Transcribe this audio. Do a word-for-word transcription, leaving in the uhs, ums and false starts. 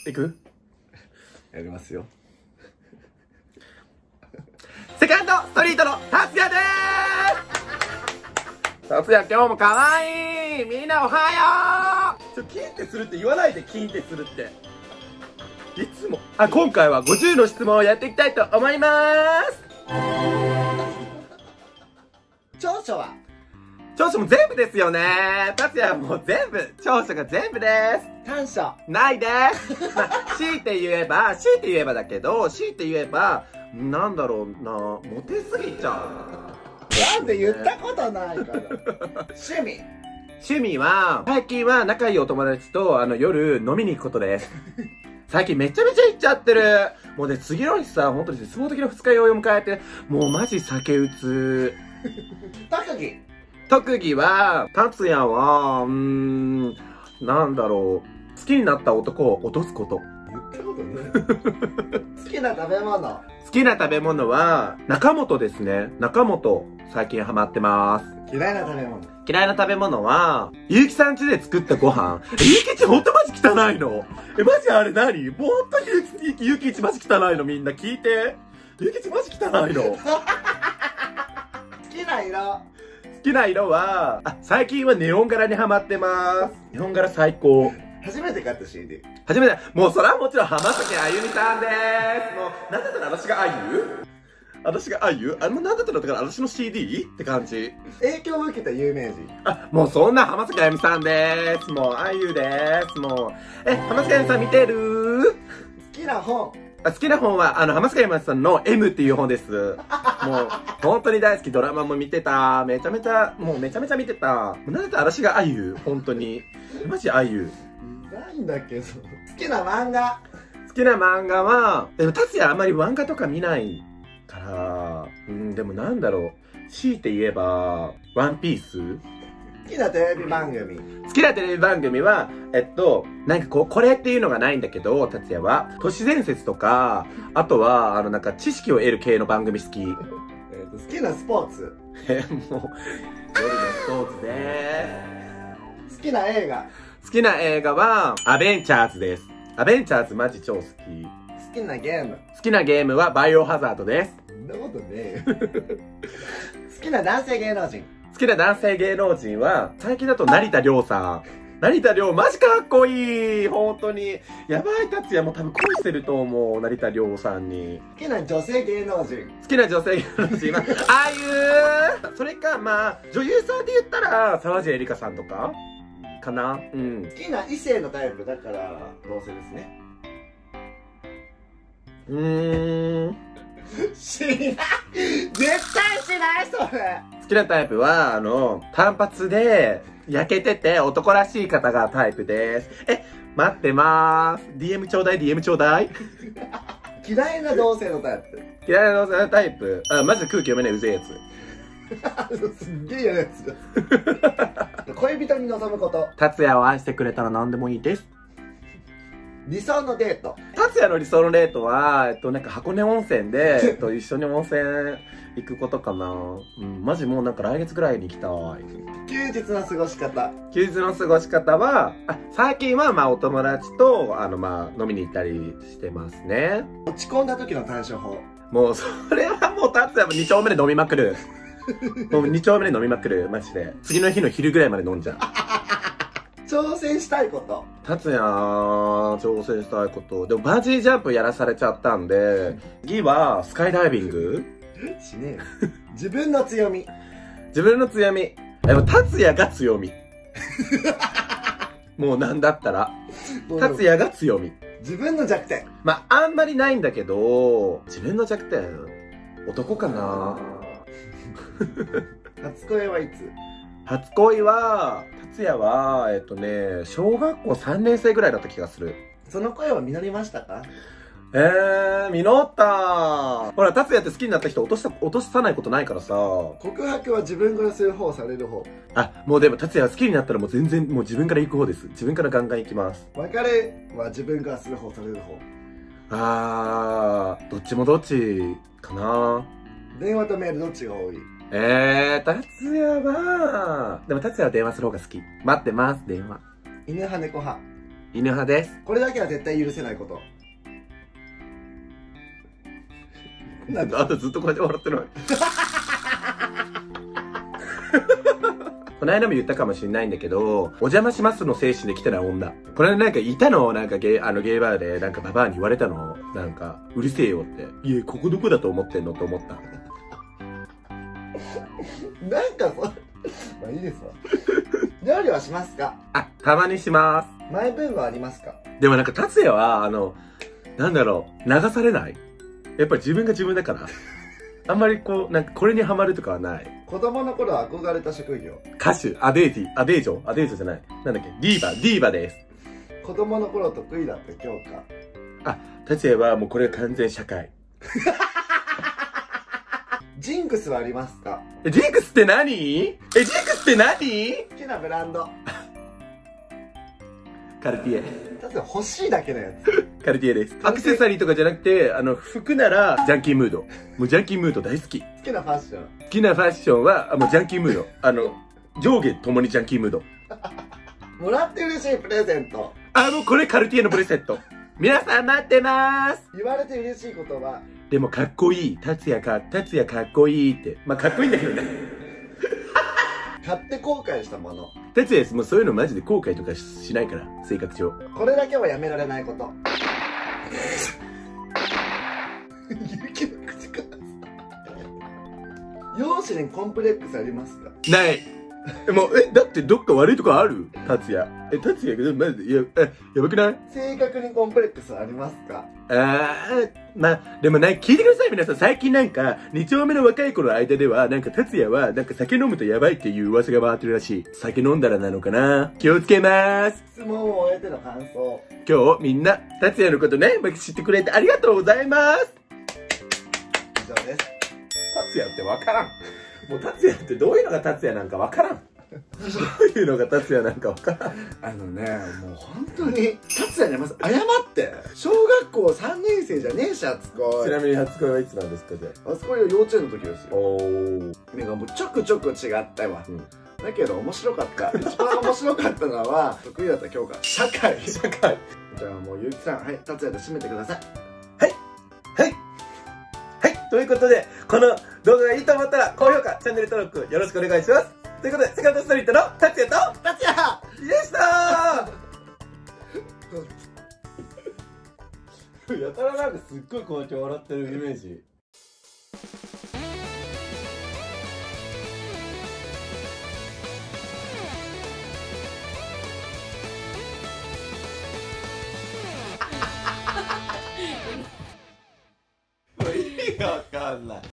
いく？ やりますよ。 セカンドストリートの達也でーす。達也今日もかわいい。みんなおはよう。ちょ、キンってするって言わないで、キンってするって。いつも。あ、今回はごじゅうの質問をやっていきたいと思いまーす。 長所は？ 長所も全部ですよね。達也はもう全部、長所が全部です。 短所？ ないです。まあ、強いて言えば、強いて言えばだけど、強いて言えば、なんだろうな、モテすぎちゃう。 なんで言ったことないから。趣味？ 趣味は、最近は仲いいお友達と、あの、夜飲みに行くことです。最近めちゃめちゃ行っちゃってる。もうね、次の日さ、本当に絶望的な二日酔いを迎えて、もうマジ酒うつ。 特技？ 特技は、達也は、うーん、なんだろう。好きになった男を落とすこと。 言ったことね。好きな食べ物？ 好きな食べ物は、中本ですね。中本、最近ハマってます。 嫌いな食べ物？ 嫌いな食べ物は、ゆうきさん家で作ったご飯。え、ゆうきちほんとマジ汚いの？え、マジあれ何？もうほんとゆうき、ゆうきちマジ汚いのみんな聞いて。ゆうきちマジ汚いの。 好きな色？ 好きな色は、あ、最近はネオン柄にハマってます。ネオン柄最高。 初めて買った シーディー？ 初めて、もうそれはもちろん浜崎あゆみさんでーす。もう、なんだったら私があゆ私があゆあの、なんだったらだから私の シーディー って感じ。 影響を受けた有名人？ あ、もうそんな浜崎あゆみさんでーす。もう、あゆでーす。もう、え、浜崎あゆみさん見てるー？ 好きな本？ あ、好きな本は、あの、浜崎あゆみさんの エム っていう本です。もう、本当に大好き。ドラマも見てた。めちゃめちゃ、もうめちゃめちゃ見てた。なんだったら私があゆ本当に。マジあゆ。 ないんだけど。好きな漫画？ 好きな漫画は、でも、達也あんまり漫画とか見ないから、うん、でもなんだろう。強いて言えば、ワンピース？ 好きなテレビ番組？ 好きなテレビ番組は、えっと、なんかこう、これっていうのがないんだけど、達也は、都市伝説とか、あとは、あの、なんか知識を得る系の番組好き。 えっと、好きなスポーツ？ え、もう、夜のスポーツでーす。好きな映画？ 好きな映画は、アベンチャーズです。アベンチャーズマジ超好き。 好きなゲーム？ 好きなゲームは、バイオハザードです。 そんなことねえよ。好きな男性芸能人？ 好きな男性芸能人は、最近だと成田凌さん。成田凌、マジかっこいい本当に。やばい、達也も多分恋してると思う、成田凌さんに。 好きな女性芸能人？ 好きな女性芸能人は、ああいう、それか、まあ、女優さんで言ったら、沢尻エリカさんとかかな。うん。 好きな異性のタイプだから、同性ですね。 うーん。 しない絶対しないそれ。 好きなタイプは、あの、単発で、焼けてて男らしい方がタイプです。え、待ってまーす。ディーエム ちょうだい、ディーエム ちょうだい。 嫌いな同性のタイプ？ 嫌いな女性のタイプ。あ、マジで空気読めない、うぜえやつ。 すっげえ嫌なやつ。恋人に望むこと？ 達也を愛してくれたら何でもいいです。 理想のデート？ 達也の理想のデートは、えっと、なんか箱根温泉で、えっと、一緒に温泉行くことかな。うん、マジもうなんか来月ぐらいに行きたい。 休日の過ごし方？ 休日の過ごし方は、あ、最近はまあお友達と、あのまあ飲みに行ったりしてますね。 落ち込んだ時の対処法？ もうそれはもう達也もに丁目で飲みまくる。もうに丁目で飲みまくる、マジで。次の日の昼ぐらいまで飲んじゃう。 挑戦したいこと？ 達也、挑戦したいこと。でもバンジージャンプやらされちゃったんで、次はスカイダイビング？ しねえよ。自分の強み？ 自分の強み。でも達也が強み。もうなんだったら。達也が強み。 自分の弱点？ まあ、あんまりないんだけど、自分の弱点、男かな。 初恋はいつ？ 初恋は、達也は、えっとね、小学校さんねん生ぐらいだった気がする。 その声は実りましたか？ えー、実ったほら、達也って好きになった人落とした、落とさないことないからさ。 告白は自分からする方、される方？ あ、もうでも達也は好きになったらもう全然、もう自分から行く方です。自分からガンガン行きます。 別れは自分からする方、される方？ あー、どっちもどっちかな。 電話とメールどっちが多い？ えー、達也は、でも達也は電話する方が好き。待ってます、電話。 犬派猫派？ 犬派です。 これだけは絶対許せないこと。 なんかあとずっとこうやって笑ってるのこの間も言ったかもしれないんだけど、お邪魔しますの精神で来てない女。これなんかいたのなんかゲー、あのゲーバーでなんかババアに言われたのなんか、うるせえよって。いや、ここどこだと思ってんのと思った。 なんかそ、まあいいですわ。料理はしますか？ あ、たまにします。 マイブームはありますか？ でもなんか達也は、あの、なんだろう、流されない？やっぱり自分が自分だから。あんまりこう、なんかこれにハマるとかはない。 子供の頃憧れた職業。 歌手、アデーティ、アデージョアデージョじゃない。なんだっけ、ディーバ、ディーバです。 子供の頃得意だった教科。 あ、達也はもうこれ完全社会。 ジンクスはありますか？ え、ジンクスって何？え、ジンクスって何？ 好きなブランド。 カルティエ。 だって欲しいだけのやつ。 カルティエです。アクセサリーとかじゃなくて、あの、服なら、ジャンキームード。もうジャンキームード大好き。 好きなファッション。 好きなファッションは、あもうジャンキームード。あの、上下ともにジャンキームード。 もらって嬉しいプレゼント。 あ、もうこれカルティエのブレスレット。皆さん待ってまーす。 言われて嬉しい言葉。 でもかっこいい。達也か、達也かっこいいって。まあかっこいいんだけどね。 買って後悔したもの。 達也もうそういうのマジで後悔とかしないから、性格上。 これだけはやめられないこと。勇気の口から。容姿にコンプレックスありますか？ ない。もう、え、だってどっか悪いとこある？達也。え、達也が、マジで、いや、え、やばくない？ 性格にコンプレックスありますか？ あー、まあ、でもね、聞いてください皆さん。最近なんか、に丁目の若い子の間では、なんか達也は、なんか酒飲むとやばいっていう噂が回ってるらしい。酒飲んだらなのかな？気をつけまーす。 質問を終えての感想。 今日みんな、達也のことね、知ってくれてありがとうございます。 以上です。 達也ってわからん。もう達也ってどういうのが達也なんかわからん。どういうのが達也なんかわからん。 あのね、もう本当に達也にまず謝って。小学校さんねん生じゃねえし、初恋。 ちなみに初恋はいつなんですか？じゃあ初恋は幼稚園の時ですよ。 おー。 目がもうちょくちょく違ったわ、 うん、 だけど面白かった。一番面白かったのは得意だった教科社会。 社会。 じゃあもうゆうきさん、はい、達也で締めてください。 はいはいはい、ということでこの動画がいいと思ったら高評価、チャンネル登録よろしくお願いします。ということでセカンドストリートの達也と達也でしたー。やたらなんかすっごいこうやって笑ってるイメージ。意味がわかんない。